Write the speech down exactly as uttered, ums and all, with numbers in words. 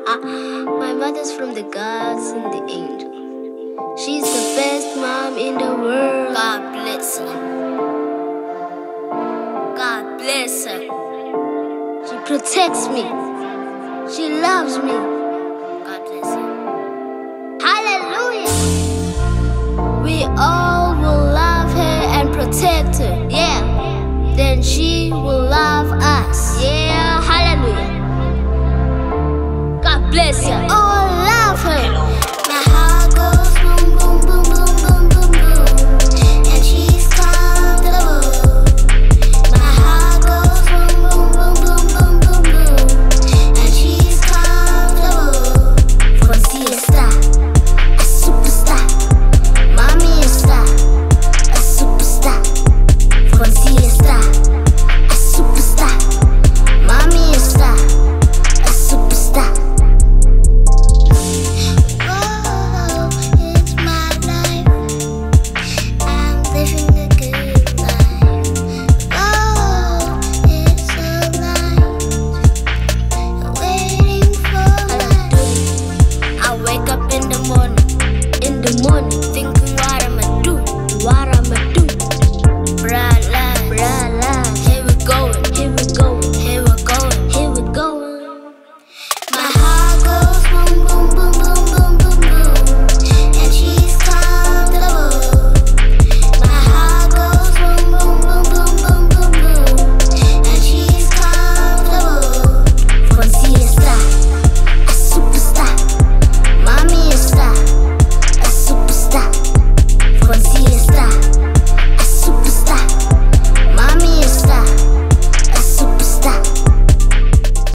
My mother's from the gods and the angels. She's the best mom in the world. God bless her. God bless her. She protects me. She loves me. God bless her. Hallelujah. We all will love her and protect her. Yeah. Then she